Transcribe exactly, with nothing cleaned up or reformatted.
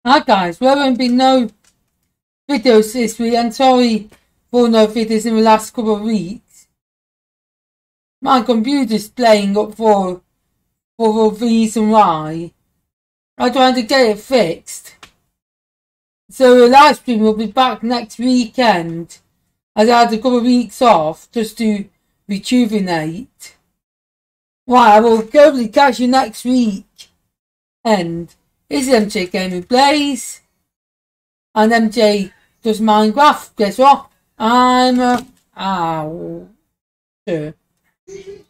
Hi guys, well, there haven't been no videos this week. I'm sorry for no videos in the last couple of weeks. My computer's playing up for for the reason why. I'm trying to get it fixed. So the live stream will be back next weekend, as I had a couple of weeks off just to rejuvenate. Right, I will hopefully catch you next week. And this is M J Gaming Plays. And M J does Minecraft. Guess what? I'm a... Ow. Sure.